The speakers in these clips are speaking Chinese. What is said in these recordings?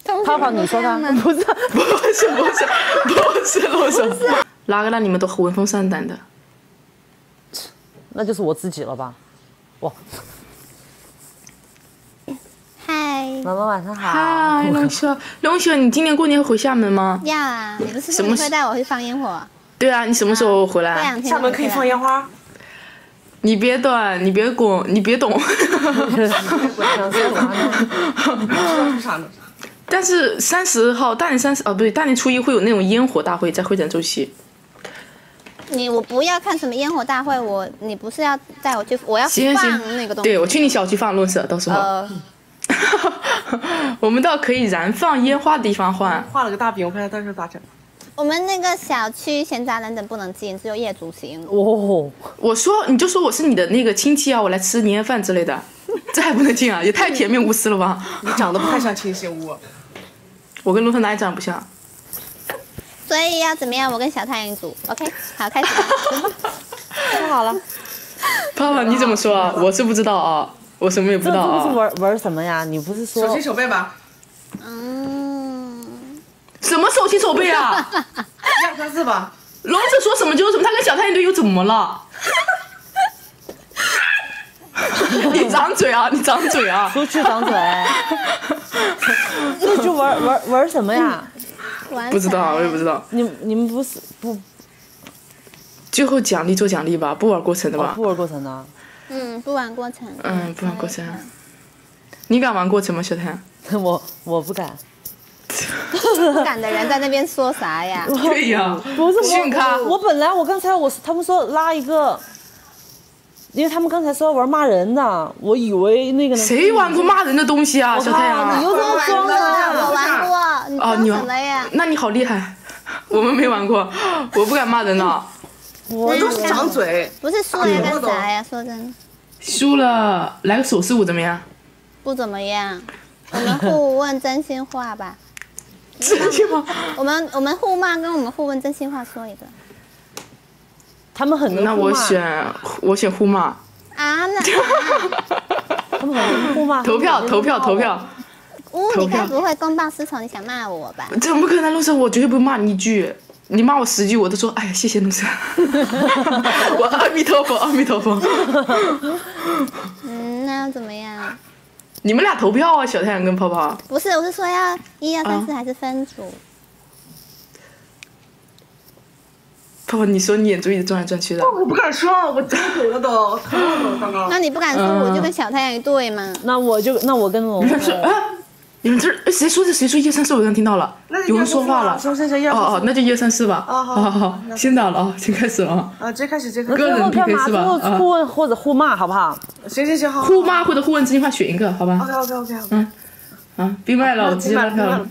泡泡，你说他不是陆总，哪个让你们都闻风丧胆的？ 那就是我自己了吧？哇！ 嗨， 妈妈晚上好。 嗨，龙秀，你今年过年回厦门吗？ 要啊，你不是说你会带我去放烟火？ 对啊，你什么时候回来？ 厦门可以放烟花。 你别短，你别滚，你别懂。但是30号大年30哦，不对，大年初一会有那种烟火大会在会展周期。 我不要看什么烟火大会，你不是要带我去？我要放那个东西。 对，我去你小区放论色，到时候。我们到可以燃放烟花的地方换。 画了个大饼，我看他到时候咋整。 我们那个小区闲杂人等不能进，只有业主行。 哦， 你就说我是你的那个亲戚啊，我来吃年夜饭之类的，这还不能进啊？也太铁面无私了吧！ 你长得不太像亲戚屋。 我跟陆芬哪里长得不像？ 所以要怎么样？我跟小太阳组 ，OK， 好，开始吧。 说好了。 泡泡你怎么说啊？我是不知道啊，我什么也不知道啊。 这是玩什么呀？你不是说手心手背吧？ 什么手心手背啊 ？1、2、3、4吧。 龙子说什么就是什么，他跟小太阳队又怎么了？你张嘴啊！你张嘴啊！ 出去张嘴。这就玩什么呀？ 不知道，我也不知道。 你们不最后奖励做奖励吧，不玩过程的吧？ 不玩过程的。 不玩过程。 不玩过程。你敢玩过程吗，小太阳？ 我不敢。 不敢的人在那边说啥呀？ 对呀， 不是训咖。 我刚才他们说拉一个，因为他们刚才说玩骂人的，我以为那个谁玩过骂人的东西啊，小太阳？ 你又这么装的？ 我玩过，你装什么呀？ 那你好厉害，我们没玩过，我不敢骂人呢。 我都是张嘴。 不是输了要干啥呀？说真的。 输了来个手势舞怎么样？ 不怎么样，我们互问真心话吧。 真心话。 我们互骂跟我们互问真心话说一个。 他们很能那我选互骂。 啊，那他们很能互骂。 投票。 你该不会公报私仇？你想骂我吧？ 怎么可能，陆生？我绝对不会骂你1句，你骂我10句，我都说哎呀谢谢陆生。我阿弥陀佛，阿弥陀佛。 那要怎么样？ 你们俩投票啊，小太阳跟泡泡。 不是，我是说要1、2、3、4还是分组？ 泡泡，你说你眼珠一直转来转去的。 我不敢说，我张嘴了都，疼了刚刚。 那你不敢说，我就跟小太阳一队嘛。 那我跟龙。 你们这谁说1、2、3、4？我刚听到了，有人说话了。哦，那就1、2、3、4吧。好，先打了啊，先开始了啊。 直接开始。 个人 PK 是吧？ 互问或者互骂，好不好？ 行，好。 互骂或者互问真心话选一个，好吧 ？OK。 闭麦了，我直接拉票了。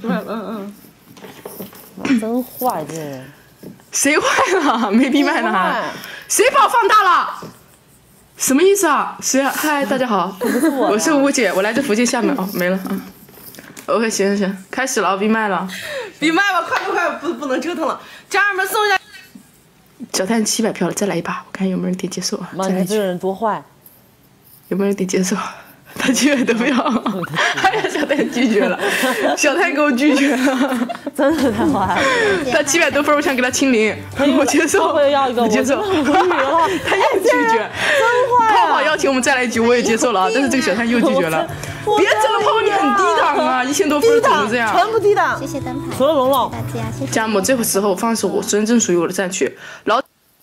真坏这人。 谁坏了？没闭麦呢还？谁把我放大了？什么意思啊？谁啊？嗨，大家好，我是吴姐，我来自福建厦门。哦，没了啊。OK， 行，开始了，闭麦了。 闭麦吧，快，不能折腾了。家人们送一下。 小太阳700票了，再来一把，我看有没有人点接受啊？ 妈，你这个人多坏！ 有没有人点接受？他700多票，哎呀，小太阳拒绝了，小太阳给我拒绝了， 真的太坏了。 他700多分，我想给他清零，我接受，我接受，他又拒绝， 真坏。 泡泡邀请我们再来一局，我也接受了，但是这个小太阳又拒绝了。别整了，泡泡你很低档啊，1000多分怎么这样？ 全部低档。 谢谢灯牌， 除了龙龙。 大家谢谢。 佳木，这个时候放手，我真正属于我的战区，然后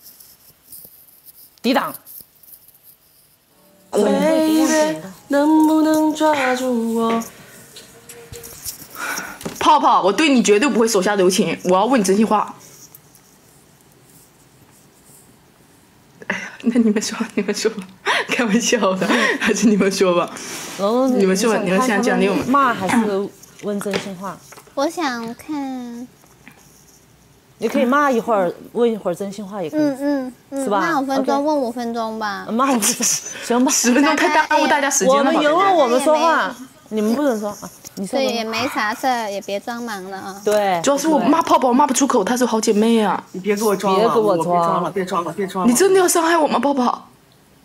低档。 Baby， 能不能抓住我？ 泡泡，我对你绝对不会手下留情，我要问你真心话。哎呀，那你们说吧，开玩笑的，还是你们说吧。你们说吧，你们现在奖励我们。 骂还是问真心话？ 我想看。 你可以骂一会儿，问一会儿真心话也可以，是吧？ 骂5分钟，问5分钟吧。 骂5分钟，行吧 ？10分钟太耽误大家时间了。 我们赢了，我们说话，你们不准说啊。你说。 对，也没啥事儿，也别装忙了啊。 对。 主要是我骂泡泡骂不出口，她是好姐妹啊。 你别给我装了，别装了。 你真的要伤害我吗，泡泡？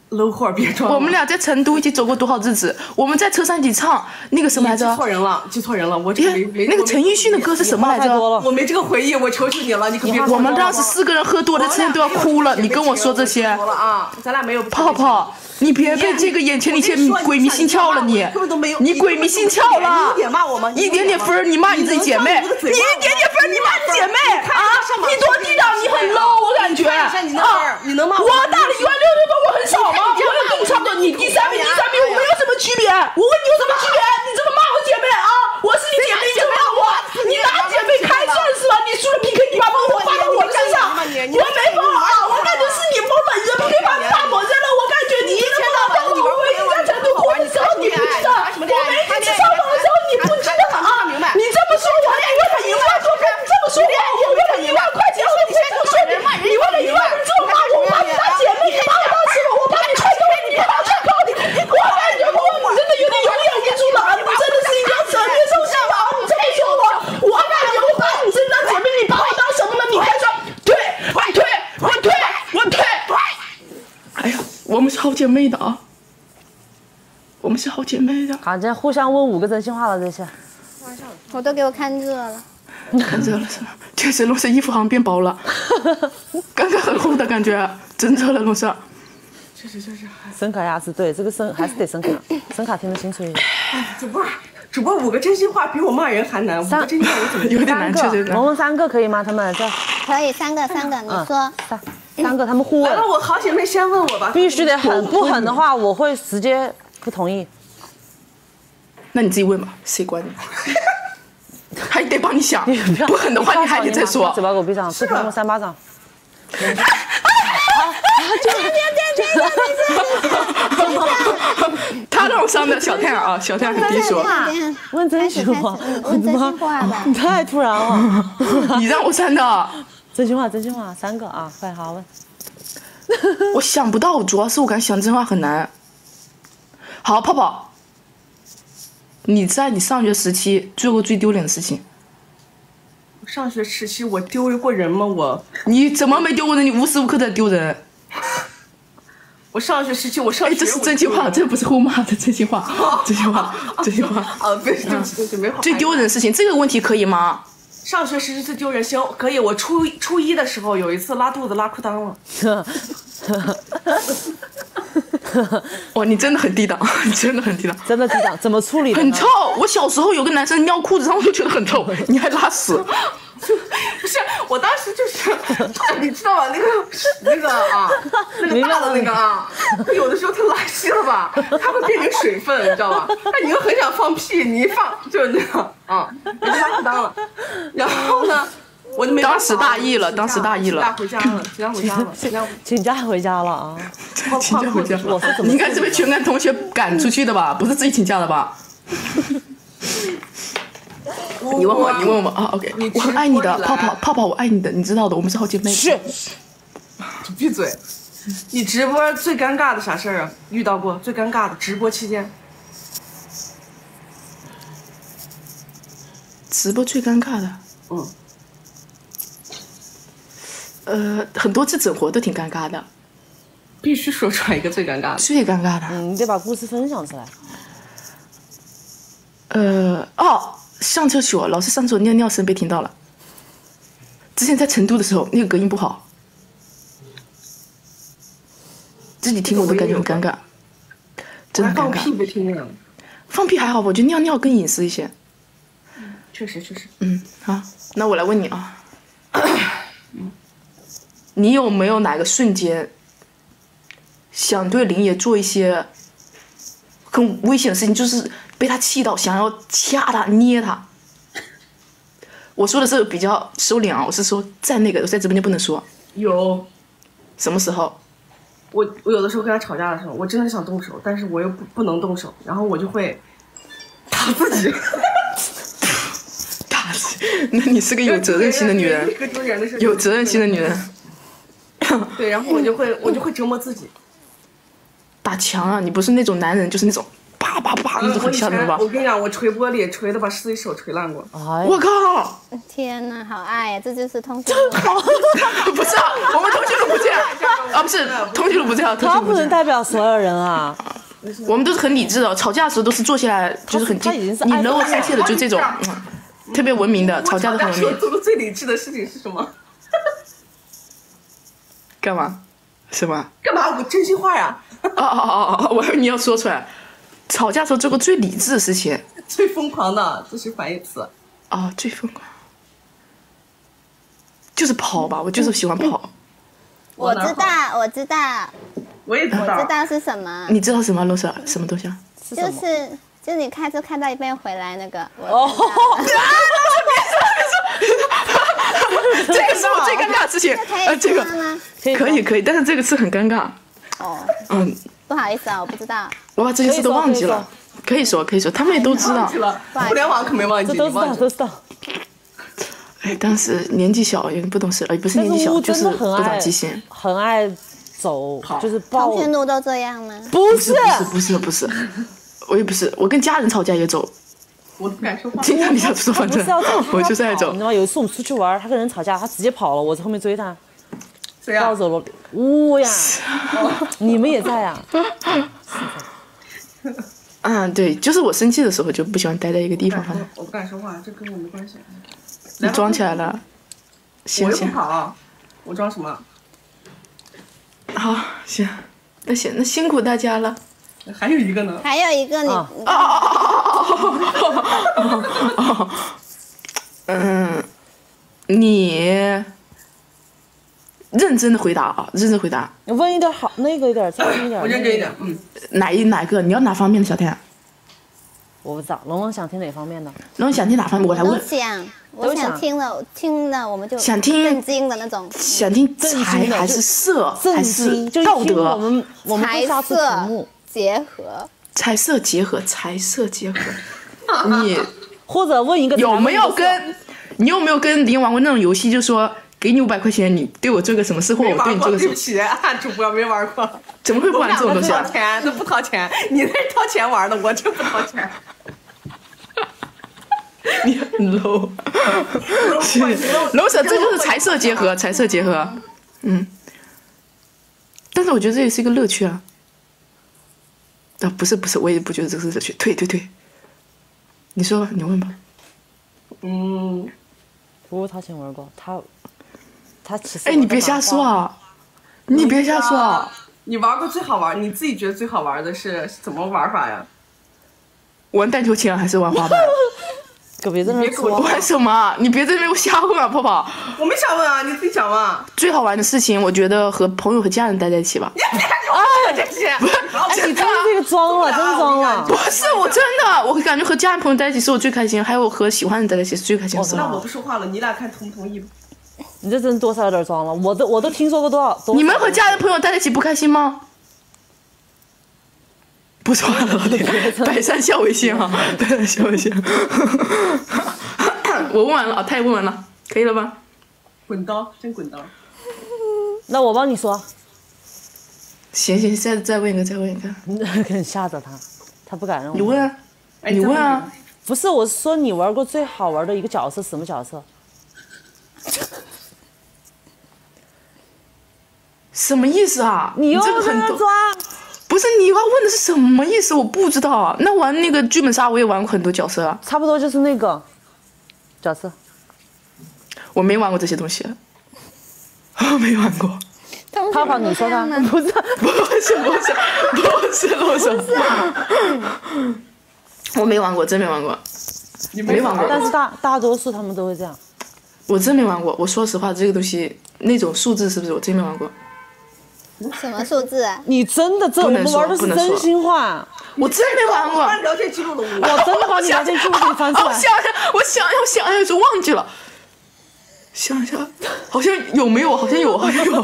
搂会儿别装。 我们俩在成都一起走过多少日子？我们在车上一起唱那个什么来着？ 记错人了，我这个没那个陈奕迅的歌是什么来着？ 我没这个回忆，我求求你了，你可别。 我们当时4个人喝多了，差点都要哭了。你跟我说这些啊？咱俩没有。 泡泡，你别被这个眼前的一切鬼迷心窍了，你鬼迷心窍了。 一点骂我吗？ 一点点分你骂你自己姐妹，你一点点分你骂你姐妹啊！你多低档，你很 low， 我感觉啊！ 你能骂我打了16000分，我很少吗？我有跟你差不多，你第三名，我们有什么区别？我问你有什么区别？你这么骂我姐妹啊？我是你姐妹，你就骂我，你拿姐妹开涮是吧？你输了 PK， 你把篝火发到我身上，我没疯啊！我感觉是你疯了，人民没把你大火扔了，我感觉你一天到晚我们一在成都哭的时候你不记得，我们一起上榜的时候你不记得啊？你这么说我为了1万多分，你这么说我为了1万块钱我不说你为了1万分这么骂我，我把你当姐妹，你把我当师傅，我把你踹掉，你把我踹高你，我感觉你真的有点有眼无珠了，你真的是一条扯别受伤了，你这么说我感觉我把你真当姐妹，你把我当什么了？你还说退，我退。哎呀，我们是好姐妹的啊，我们是好姐妹的。 好，这互相问5个真心话了，这些。 我都给我看热了。 看热了是吗？确实，龙是衣服好像变薄了，刚刚很厚的感觉，真热了龙是。 确实。 声卡牙齿对，这个声还是得声卡听得清楚一点。 主播5个真心话比我骂人还难，5个真心话我怎么有点难？确实。 我们3个可以吗？他们这可以3个，你说 3个，他们互问。 完了，我好姐妹先问我吧。 必须得狠，不狠的话我会直接不同意。 那你自己问吧，谁管你？还得帮你想，不狠的话你还得再说。 嘴巴给我闭上，对他们3巴掌。 他让我伤的小太阳啊，小太阳很低说。 问真心话， 问真心话吧。 你太突然了。 你让我删的。 真心话3个啊，快好问。 我想不到，主要是我感觉想真心话很难。好，泡泡，你在你上学时期做过最丢脸的事情？ 上学时期我丢过人吗？ 你怎么没丢过人？你无时无刻在丢人。 我上学时期我上学。 这是真心话，这不是后骂的真心话，真心话。 对不起，没好。 最丢人的事情，这个问题可以吗？ 上学时期最丢人，行，可以。我初一的时候有一次拉肚子拉裤裆了。 哇，你真的很低档，真的很低档， 真的低档，怎么处理的？ 很臭。我小时候有个男生尿裤子上，我就觉得很臭，你还拉屎。 不是，我当时就是，你知道吧？那个大的那个啊，有的时候它拉稀了吧，它会变成水分，你知道吧？但你又很想放屁，你一放就是那样啊，你拉裤裆了。然后呢，我就没当时大意了， 请假回家了。 请假回家了啊！ 请假回家， 我是怎么？ 你应该是被全班同学赶出去的吧？不是自己请假的吧？你问我啊 ，OK， 我很爱你的，泡泡，我爱你的，你知道的，我们是好姐妹。 是， 闭嘴！你直播最尴尬的啥事儿啊？遇到过最尴尬的直播期间？ 直播最尴尬的，很多次整活都挺尴尬的。 必须说出来一个最尴尬的。 最尴尬的， 你得把故事分享出来。 上厕所老是上厕所尿声被听到了。之前在成都的时候，那个隔音不好，自己听我都感觉很尴尬，真的尴尬。 放屁被听了。 放屁还好吧，我觉得尿更隐私一些。 确实。 好，那我来问你啊，你有没有哪个瞬间想对林爷做一些很危险的事情，就是被他气到想要掐他捏他？我说的是比较收敛啊，我是说在那个我在直播间不能说。 有。 什么时候？ 我有的时候跟他吵架的时候，我真的想动手，但是我又不能动手，然后我就会打自己。 打自己？那你是个有责任心的女人，有责任心的女人。 对，然后我就会折磨自己。 打墙啊！你不是那种男人，就是那种啪啪啪那种很吓人吧？ 我跟你讲，我锤玻璃锤的把自己手锤烂过。 我靠！ 天哪，好爱呀！这就是通讯录。 不是啊，我们通讯录不这样啊，不是通讯录不这样， 他不能代表所有人啊。 我们都是很理智的，吵架的时候都是坐下来，就是很静。你惹我生气的就这种，特别文明的，吵架都很文明。 做的最理智的事情是什么？ 干嘛？什么？ 干嘛？我真心话呀！ 我以为你要说出来。吵架时候做过最理智的事情， 最疯狂的就是反义词。 最疯狂就是跑吧，我就是喜欢跑。 我知道，我知道。 我也知道。 我知道是什么。 你知道什么罗莎？什么东西啊？ 就是你开车开到一半回来那个。 这个是我最尴尬的事情。这个可以，但是这个是很尴尬。 不好意思啊，我不知道。 我把这些事都忘记了。可以说，他们也都知道。 互联网可没忘记， 都知道。 哎，当时年纪小，有点不懂事，不是年纪小，就是不长记性， 很爱走，就是抱。 通讯录都这样吗？ 不是，我也不是，我跟家人吵架也走。 我不敢说话。 经常离家出走，反正我就是爱走。 你知道吗？有一次我们出去玩，他跟人吵架，他直接跑了，我在后面追他。 抱走了，呀！你们也在啊？ 对，就是我生气的时候就不喜欢待在一个地方。 我不敢说话，这跟我没关系。 你装起来了， 我又不跑，我装什么？ 好，行，那辛苦大家了。 还有一个呢？ 还有一个你。 你。认真的回答啊！认真回答。 你问一点好，那个一点，再听一点。 我认真一点。 哪个？你要哪方面的小天？ 我不知道，龙龙想听哪方面的？ 龙龙想听哪方面？我来问。 我想听了我们就想听震惊的那种。 想听财还是色还是道德？ 我们财色结合。 财色结合。你或者问一个有没有跟林玩过那种游戏，就说。给你500块钱，你对我做个什么事，或我对你做个什么？ 对不起，主播没玩过。 怎么会不玩这种东西啊？ 那不掏钱，你那是掏钱玩的，我这不掏钱。 你很 low。楼舍，这就是财色结合。但是我觉得这也是一个乐趣啊。不是，我也不觉得这是乐趣。对，你说吧，你问吧。 不过他先玩过，他其实。 哎，你别瞎说啊！你别瞎说啊！ 你玩过最好玩，你自己觉得最好玩的是怎么玩法呀？ 玩弹球枪还是玩滑板？ 可别在那说。 玩什么？你别在那边瞎问啊，泡泡。 我没想问啊，你自己讲嘛。 最好玩的事情，我觉得和朋友和家人待在一起吧。 你别这些。 你真是这个装了，真装了。 不是，我真的，我感觉和家人朋友在一起是我最开心，还有和喜欢的人待在一起是最开心的事。 那我不说话了，你俩看同不同意吧。 你这真多少有点装了，我都听说过多少。 你们和家人朋友待在一起不开心吗？不说话了，老铁，百善孝为先啊，百善孝为先。我问完了啊，他也问完了，可以了吧？ 滚刀，真滚刀。 那我帮你说。 行，再问一个。 很吓着他，他不敢让我。 你问啊，你问啊。 不是，我是说你玩过最好玩的一个角色，什么角色？ 什么意思啊？ 你又这个很抓？ 不是，你要问的是什么意思？我不知道啊。那玩那个剧本杀，我也玩过很多角色啊。 差不多就是那个角色。 我没玩过这些东西，没玩过。 泡泡，你说他不是？ 我没玩过，真没玩过。 你没玩过？ 但是大多数他们都会这样。 我真没玩过。我说实话，这个东西那种数字是不是我真没玩过？ 什么数字啊？ 你真的我们玩的是真心话。 我真没玩过。 聊天记录的我真的把你聊天记录给你翻出来。 我想一下就忘记了。想一下，好像有没有？好像有。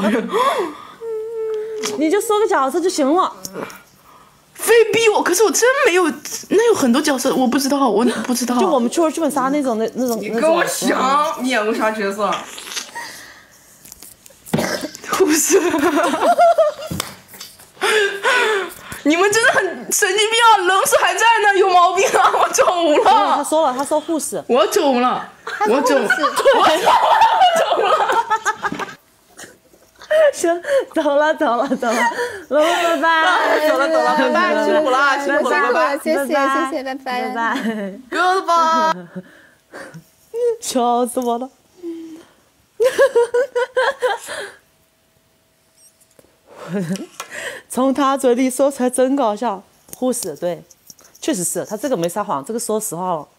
你就说个角色就行了。 非逼我，可是我真没有。那有很多角色，我不知道。 就我们去玩剧本杀那种。 你跟我想，你演过啥角色？ 不是。 你们真的很神经病啊！人是还在呢，有毛病啊！我走了。 他说了，他说护士。 我走了，我走了。 行，走了，老板，拜拜。 走了，拜拜，辛苦了，辛苦了，拜拜， 谢谢，拜拜。 Goodbye。 笑死我了。从他嘴里说出来真搞笑，护士对，确实是他这个没撒谎，这个说实话了。